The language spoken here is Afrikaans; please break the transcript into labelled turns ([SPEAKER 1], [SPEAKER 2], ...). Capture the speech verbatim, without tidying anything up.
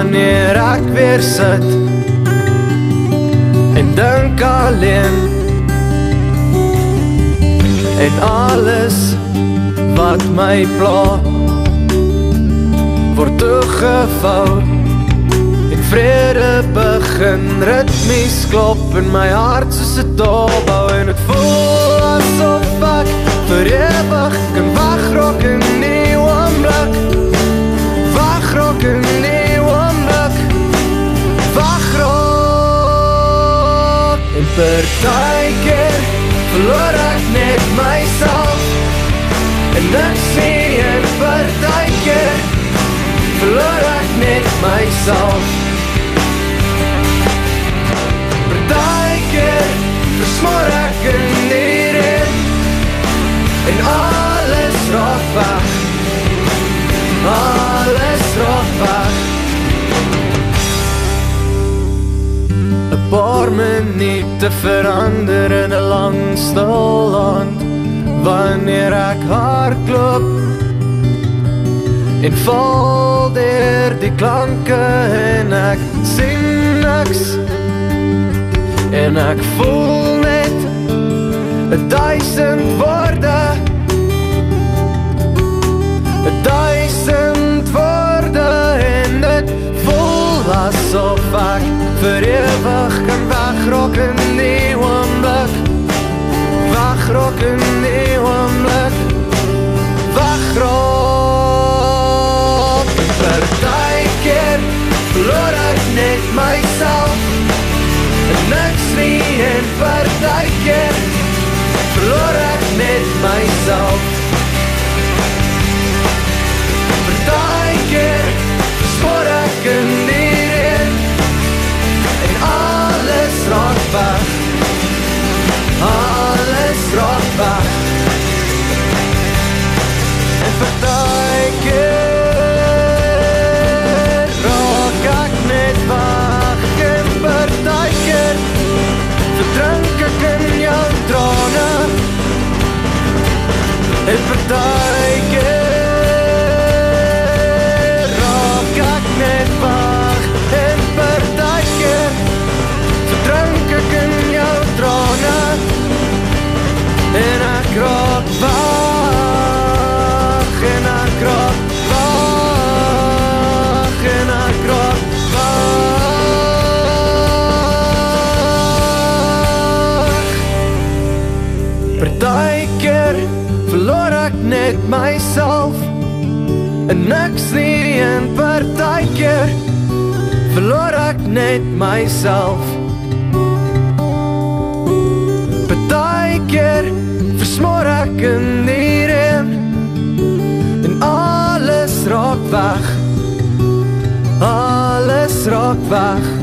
[SPEAKER 1] wanneer ek weer sit en dink alleen, en alles wat my pla word toegevou, en vrede begin ritmies klop in my hart soos 'n doorbou, en het voel asof ek vir ewig kan wagrok in die oomblik, wagrok in die oomblik, wagrok. En partykeer verloor ek net myself, en niks nie, en partykeer verloor ek net myself. Partykeer versmoor ek in die reën, en alles raak weg, alles raak weg. 'n Paar minute verander in 'n lang stil land, wanneer ek hardloop en val deur die klanke, en ek sien niks, en ek voel net 'n duisend woorde, 'n duisend woorde, en dit voel asof ek vir ewig kan wagrok in die oomblik, wagrok in die oomblik, wagrok. Partykeer verloor ek net myself, en niks nie, en partykeer verloor ek net myself. Partykeer verspoor ek in die reën, en alles raak weg, alles raak weg. En partykeer raak ek net weg, en partykeer verdrink ek in jou trane, en partykeer raak ek net weg, en partykeer verdrink ek in jou trane, en ek raak weg, en ek raak weg, en ek raak weg. Partykeer verloor ek net myself, en niks nie, en partykeer verloor ek net myself. Partykeer versmoor ek in die reën, en alles raak weg, alles raak weg.